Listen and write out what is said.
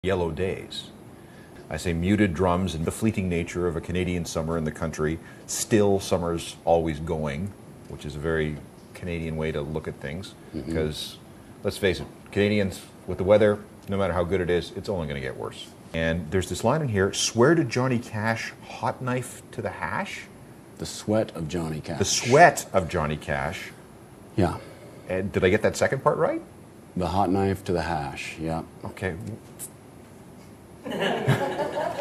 Yellow days. I say muted drums and the fleeting nature of a Canadian summer in the country. Still, summer's always going, which is a very Canadian way to look at things. Because, let's face it, Canadians, with the weather, no matter how good it is, it's only going to get worse. And there's this line in here, swear to Johnny Cash, hot knife to the hash? The sweat of Johnny Cash. The sweat of Johnny Cash. Yeah. And did I get that second part right? The hot knife to the hash, yeah. Okay.